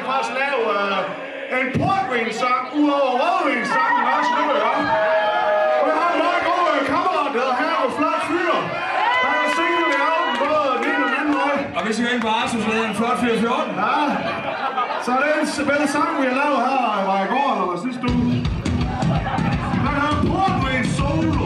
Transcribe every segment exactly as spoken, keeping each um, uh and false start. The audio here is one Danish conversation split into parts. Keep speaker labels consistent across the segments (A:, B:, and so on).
A: vi faktisk lave uh, en portvinsang ud over rødvinssangen også nu, ja. Og jeg har en meget god uh, kammerat, der hedder Herre Flot Fyr. Han er single i aften, både den ene og den anden vej.
B: Og hvis I går ind på Arsus, så er en Flot Fyr fjorten.
A: Ja, så det er en bedre sang, vi har lavet her, var i går eller sidste uge. Han har en portvins solo.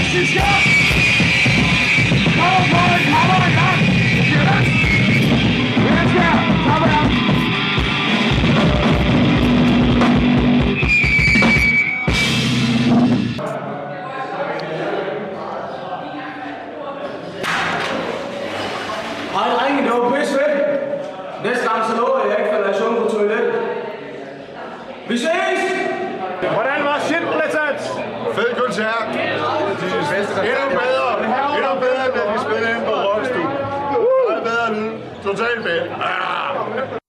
A: sin skab! Kommer på en kommer i gang! Yes! Mennesker, kom her!
B: Hej drenge, det var pisse fedt. Næste gang så lover jeg ikke, at jeg sunge på toilet. Vi ses!
A: Hvordan var Schindlertans? Fed koncert. Endnu bedre. Endnu bedre, end da vi spillede ind på Rockstue. Meget bedre lyd. Totalt fedt.